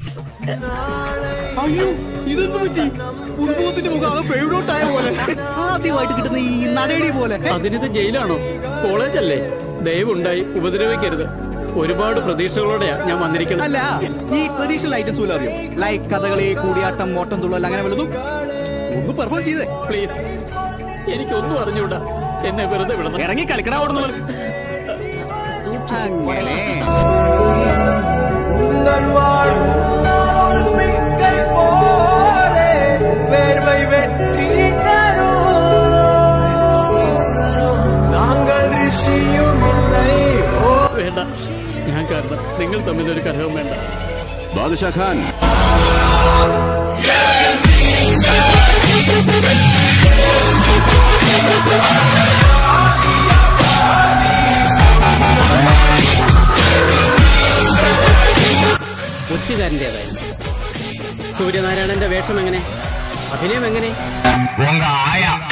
അയ്യോ ഇതെന്ത് പറ്റി? ഉത്ഭവത്തിന്റെ മുഖം ഫേവറേറ്റായ പോലെ ആദ്യമായിട്ട് കിട്ടുന്ന ഈ നടേടി പോലെ. അതിനിത് ജയിലാണോ? കോളേജല്ലേ? ദയവുണ്ടായി ഉപദ്രവിക്കരുത്. ഒരുപാട് പ്രതീക്ഷകളോടെയാ ഞാൻ വന്നിരിക്കുന്നത്. അല്ല, ഈ ട്രഡീഷണൽ ഐറ്റംസ് പോലും അറിയോ? ലൈക്ക് കഥകളി, കൂടിയാട്ടം, ഓട്ടം തുള്ളൽ, അങ്ങനെ വല്ലതും ഒന്ന് പെർഫോം ചെയ്തേ പ്ലീസ്. എനിക്കൊന്നും അറിഞ്ഞൂടാ, എന്നെ വെറുതെ വിടണം. ഇറങ്ങി കളിക്കടാ ഓടുന്നവർ. വേണ്ട, ഞാൻ കാരണം നിങ്ങൾ തമ്മിലൊരു കലഹവും വേണ്ട. ബാദുഷാ ഖാൻ, ഒറ്റുകാരൻ്റെതായിരുന്നു. സൂര്യനാരായണന്റെ വേഷം എങ്ങനെ? അഭിനയം എങ്ങനെ?